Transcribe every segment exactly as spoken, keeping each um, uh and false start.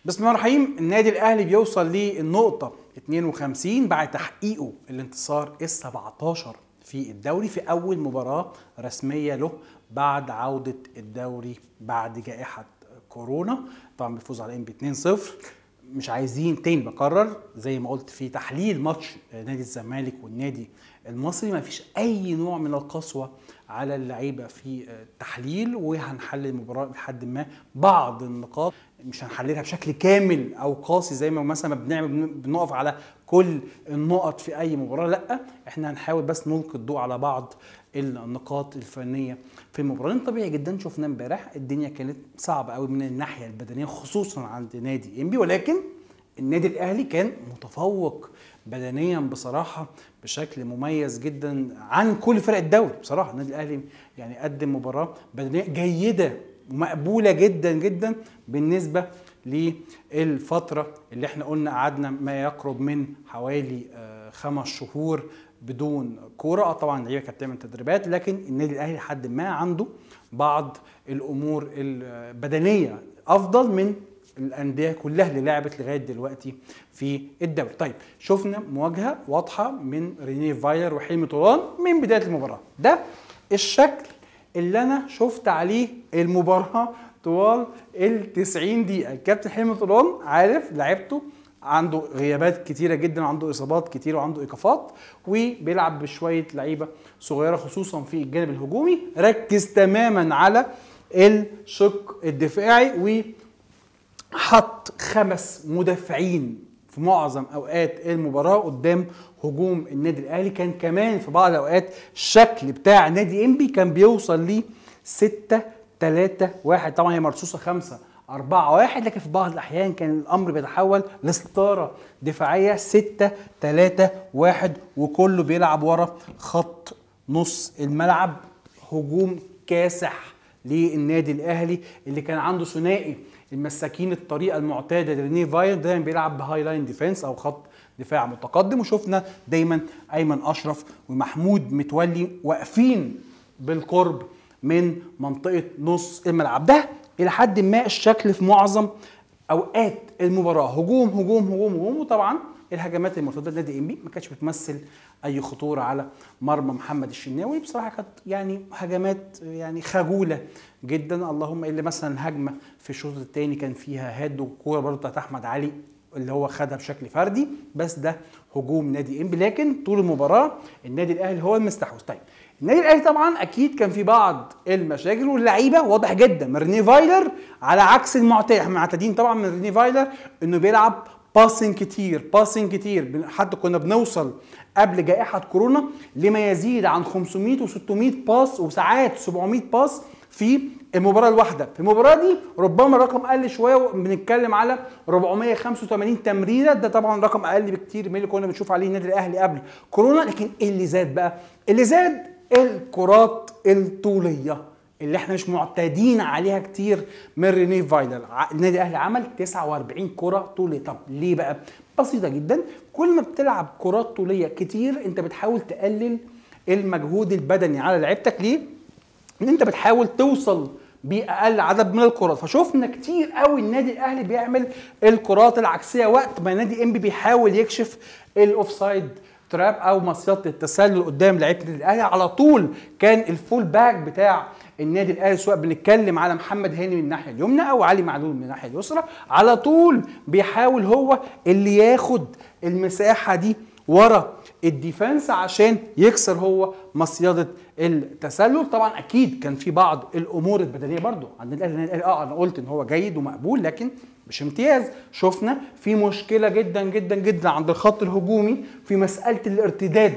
بسم الله الرحمن الرحيم. النادي الاهلي بيوصل للنقطه اتنين وخمسين بعد تحقيقه الانتصار السبعتاشر في الدوري في اول مباراه رسميه له بعد عوده الدوري بعد جائحه كورونا. طبعا بيفوز على ام بي اتنين صفر. مش عايزين تاني بكرر زي ما قلت في تحليل ماتش نادي الزمالك والنادي المصري، ما فيش اي نوع من القسوه على اللعيبه في التحليل، وهنحلل المباراه لحد ما بعض النقاط مش هنحللها بشكل كامل او قاسي زي ما مثلا ما بنعمل بنقف على كل النقط في اي مباراه، لا احنا هنحاول بس نلقي الضوء على بعض النقاط الفنيه في المباراه. طبيعي جدا شفنا امبارح الدنيا كانت صعبه قوي من الناحيه البدنيه خصوصا عند نادي انبي، ولكن النادي الاهلي كان متفوق بدنيا بصراحه بشكل مميز جدا عن كل فرق الدوري. بصراحه النادي الاهلي يعني قدم مباراه بدنيه جيده ومقبوله جدا جدا بالنسبه للفتره اللي احنا قلنا قعدنا ما يقرب من حوالي خمس شهور بدون كوره. طبعا اللعيبه كانت بتعمل تدريبات، لكن النادي الاهلي لحد ما عنده بعض الامور البدنيه افضل من الانديه كلها اللي لعبت لغايه دلوقتي في الدوري. طيب شفنا مواجهه واضحه من رينيه فايلر وحلمي طولان من بدايه المباراه. ده الشكل اللي انا شفت عليه المباراه طوال ال تسعين دقيقه. الكابتن حلمي طولان عارف لعيبته، عنده غيابات كتيره جدا، عنده اصابات كتيره وعنده ايقافات، وبيلعب بشويه لعيبه صغيره خصوصا في الجانب الهجومي. ركز تماما على الشق الدفاعي و حط خمس مدافعين في معظم اوقات المباراه قدام هجوم النادي الاهلي. كان كمان في بعض الاوقات الشكل بتاع نادي انبي كان بيوصل ل ستة تلاتة واحد، طبعا هي مرصوصه خمسة أربعة واحد، لكن في بعض الاحيان كان الامر بيتحول لستاره دفاعيه ستة تلاتة واحد، وكله بيلعب ورا خط نص الملعب. هجوم كاسح للنادي الاهلي اللي كان عنده ثنائي المساكين الطريقه المعتاده لرينيه فايلر، دايما بيلعب بهاي لاين ديفense او خط دفاع متقدم، وشفنا دايما ايمن اشرف ومحمود متولي واقفين بالقرب من منطقه نص الملعب. ده الى حد ما الشكل في معظم اوقات المباراه، هجوم هجوم هجوم هجوم. وطبعا الهجمات المرتده لنادي انبي ما كانتش بتمثل اي خطوره على مرمى محمد الشناوي. بصراحه كانت يعني هجمات يعني خجوله جدا، اللهم الا مثلا هجمه في الشوط الثاني كان فيها هاد وكوره برضه بتاعت احمد علي اللي هو خدها بشكل فردي، بس ده هجوم نادي انبي. لكن طول المباراه النادي الاهلي هو المستحوذ. طيب النادي الاهلي طبعا اكيد كان في بعض المشاكل، واللعيبه واضح جدا من رينيه فايلر على عكس المعتاد. احنا معتادين طبعا من رينيه فايلر انه بيلعب باسنج كتير باسنج كتير حتى كنا بنوصل قبل جائحه كورونا لما يزيد عن خمسمية وستمية باس وساعات سبعمية باس في المباراه الواحده. في المباراه دي ربما الرقم قل شويه، بنتكلم على أربعمية وخمسة وتمانين تمريره. ده طبعا رقم اقل بكتير من اللي كنا بنشوف عليه النادي الاهلي قبل كورونا. لكن اللي زاد بقى اللي زاد الكرات الطوليه اللي احنا مش معتادين عليها كتير من رينيه فايلر. النادي الاهلي عمل تسعة وأربعين كره طوليه. طب ليه بقى؟ بسيطه جدا، كل ما بتلعب كرات طوليه كتير انت بتحاول تقلل المجهود البدني على لعيبتك. ليه؟ ان انت بتحاول توصل باقل عدد من الكرات. فشوفنا كتير قوي النادي الاهلي بيعمل الكرات العكسيه وقت ما نادي انبي بيحاول يكشف الاوفسايد تراب او مصيده التسلل قدام لعيبه النادي الاهلي. على طول كان الفول باك بتاع النادي الاهلي سواء بنتكلم على محمد هاني من الناحيه اليمنى او علي معلول من الناحيه اليسرى، على طول بيحاول هو اللي ياخد المساحه دي ورا الديفنس عشان يكسر هو مصيده التسلل. طبعا اكيد كان في بعض الامور البدنيه برضو عند النادي الاهلي. اه انا قلت ان هو جيد ومقبول لكن مش امتياز. شفنا في مشكله جدا جدا جدا عند الخط الهجومي في مساله الارتداد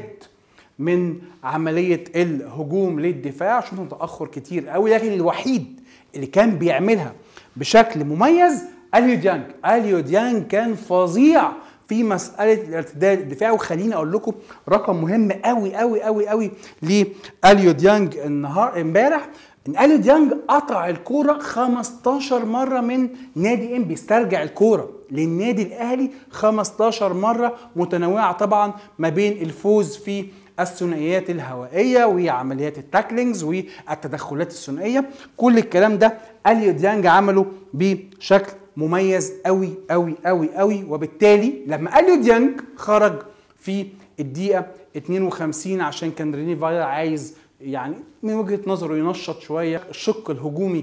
من عمليه الهجوم للدفاع. شفنا تاخر كتير قوي، لكن الوحيد اللي كان بيعملها بشكل مميز اليو ديانج. اليو ديانج كان فظيع في مساله الارتداد الدفاعي. وخليني اقول لكم رقم مهم قوي قوي قوي قوي لاليو ديانج النهار امبارح، ان اليو ديانج قطع الكوره خمستاشر مره من نادي انبي، استرجع الكوره للنادي الاهلي خمستاشر مره متنوعه طبعا ما بين الفوز في الثنائيات الهوائيه وعمليات التاكلينجز والتدخلات الثنائيه. كل الكلام ده اليو ديانج عمله بشكل مميز قوي قوي قوي قوي، وبالتالي لما اليو ديانج خرج في الدقيقه اتنين وخمسين عشان كان ريني فايلر عايز يعني من وجهه نظره ينشط شويه الشق الهجومي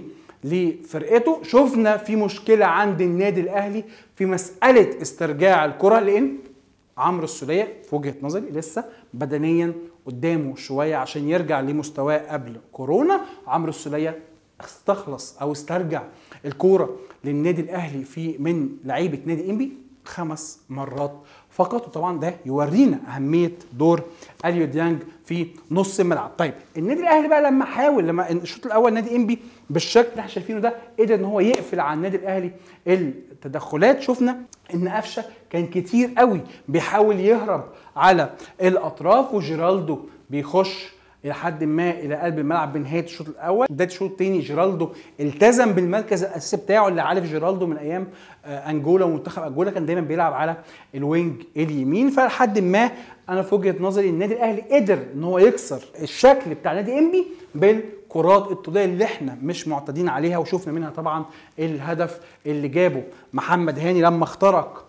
لفرقته، شفنا في مشكله عند النادي الاهلي في مساله استرجاع الكره، لان عمرو السوليه في وجهه نظري لسه بدنيا قدامه شويه عشان يرجع لمستواه قبل كورونا. عمرو السوليه استخلص او استرجع الكوره للنادي الاهلي في من لعيبه نادي انبي خمس مرات فقط، وطبعا ده يورينا اهميه دور اليو ديانج في نص الملعب. طيب النادي الاهلي بقى لما حاول لما الشوط الاول نادي انبي بالشكل اللي احنا شايفينه ده قدر ان هو يقفل على النادي الاهلي التدخلات، شفنا ان قفشه كان كتير قوي بيحاول يهرب على الاطراف، وجيرالدو بيخش الى حد ما الى قلب الملعب بنهايه الشوط الاول. بدايه الشوط الثاني جيرالدو التزم بالمركز الاساسي بتاعه اللي عارف جيرالدو من ايام انجولا ومنتخب انجولا، كان دايما بيلعب على الوينج اليمين. فلحد ما انا في وجهه نظري النادي الاهلي قدر ان هو يكسر الشكل بتاع نادي انبي بالكرات الطوليه اللي احنا مش معتادين عليها، وشفنا منها طبعا الهدف اللي جابه محمد هاني لما اخترق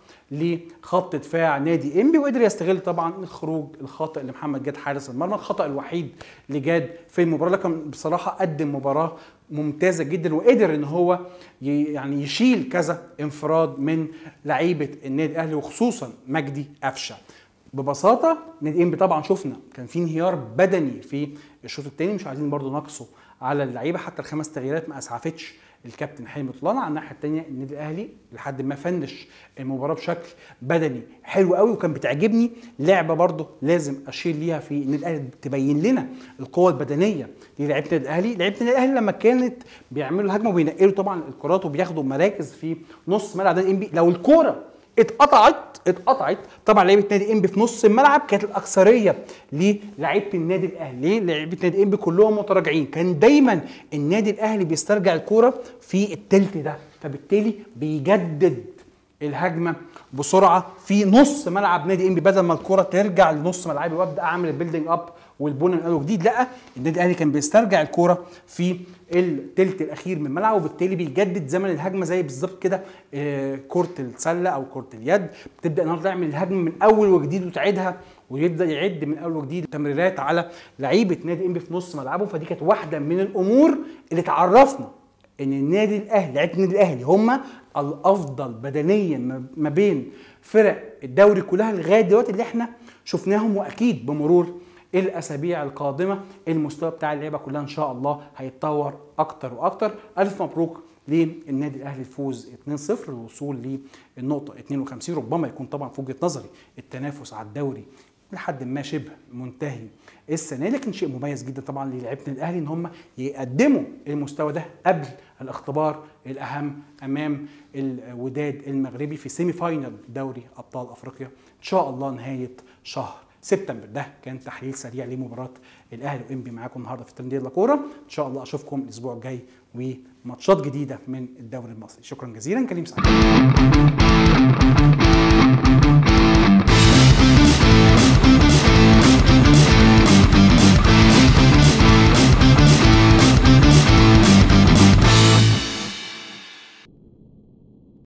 لخط دفاع نادي انبي، وقدر يستغل طبعا الخروج الخاطئ لمحمد جاد حارس المرمى، الخطأ الوحيد لجاد في المباراه، لكن بصراحه قدم مباراه ممتازه جدا وقدر ان هو يعني يشيل كذا انفراد من لعيبه النادي الاهلي وخصوصا مجدي قفشه. ببساطه نادي انبي طبعا شفنا كان في انهيار بدني في الشوط الثاني، مش عايزين برضو نقصوا على اللعيبه، حتى الخمس تغييرات ما اسعفتش الكابتن حلمي طولان. على الناحيه الثانيه النادي الاهلي لحد ما فنش المباراه بشكل بدني حلو قوي، وكان بتعجبني لعبه برضو لازم اشير ليها في النادي الاهلي تبين لنا القوه البدنيه للاعيبه النادي الاهلي. لعيبه النادي الاهلي لما كانت بيعملوا الهجمه وبينقلوا طبعا الكرات وبياخدوا مراكز في نص ملعب نادي انبي، لو الكوره اتقطعت اتقطعت طبعا لعيبه نادي انبي في نص الملعب كانت الاكثريه للاعيبه النادي الاهلي. لعيبه نادي انبي كلهم متراجعين، كان دايما النادي الاهلي بيسترجع الكوره في الثلث ده، فبالتالي بيجدد الهجمه بسرعه في نص ملعب نادي انبي بدل ما الكوره ترجع لنص ملعبي وابدا اعمل البيلدينج اب والبنى من اول وجديد. لا، النادي الاهلي كان بيسترجع الكوره في الثلث الاخير من الملعب، وبالتالي بيجدد زمن الهجمه زي بالظبط كده آه كره السله او كره اليد، بتبدا النهارده تعمل الهجمه من اول وجديد وتعيدها ويبدا يعد من اول وجديد تمريرات على لعيبه نادي انبي في نص ملعبه. فدي كانت واحده من الامور اللي تعرفنا ان النادي الاهلي لعيبه النادي الاهلي هم الافضل بدنيا ما بين فرق الدوري كلها لغايه دلوقتي اللي احنا شفناهم، واكيد بمرور الاسابيع القادمه المستوى بتاع اللعيبه كلها ان شاء الله هيتطور اكتر واكتر. الف مبروك للنادي الاهلي الفوز اتنين صفر الوصول للنقطه اتنين وخمسين، ربما يكون طبعا في وجهه نظري التنافس على الدوري لحد ما شبه منتهي السنه، لكن شيء مميز جدا طبعا للاعيبه الاهلي ان هم يقدموا المستوى ده قبل الاختبار الاهم امام الوداد المغربي في سيمي فاينل دوري ابطال افريقيا ان شاء الله نهايه شهر سبتمبر. ده كان تحليل سريع لمباراه الاهلي وانبي معاكم النهارده في ترندير لاكوره، ان شاء الله اشوفكم الاسبوع الجاي وماتشات جديده من الدوري المصري. شكرا جزيلا، كريم سعيد.